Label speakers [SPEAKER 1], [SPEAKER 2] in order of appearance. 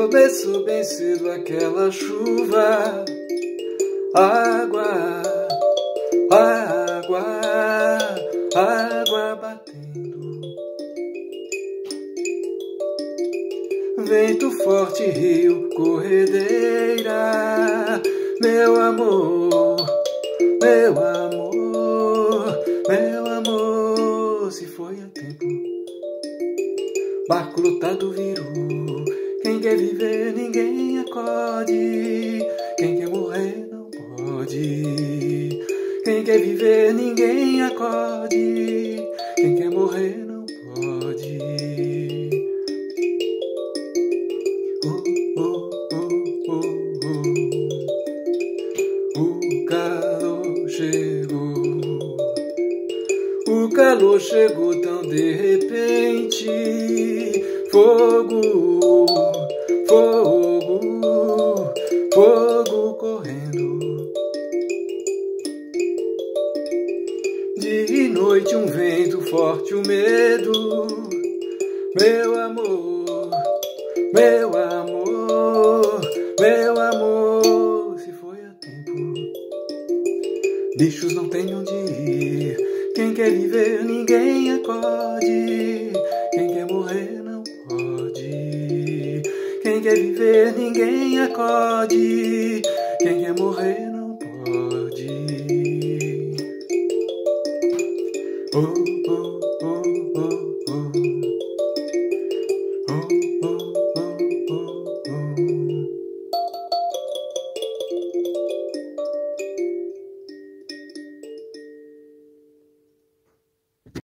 [SPEAKER 1] Começou bem cedo aquela chuva, água, água, água batendo. Vento forte, rio, corredeira. Meu amor, meu amor, meu amor, se foi a tempo. Barco lotado virou. Quem quer viver, ninguém acode. Quem quer morrer, não pode. Quem quer viver, ninguém acode. Quem quer morrer, não pode. Oh, oh, oh, oh, oh. O calor chegou. O calor chegou tão de repente. Fogo, fogo, fogo correndo. De noite um vento forte, o medo. Meu amor, meu amor, meu amor, se foi a tempo. Bichos não têm onde ir. Quem quer viver, ninguém acode. Quem quer morrer, não pode. Quem quer viver, ninguém acode. Quem quer morrer,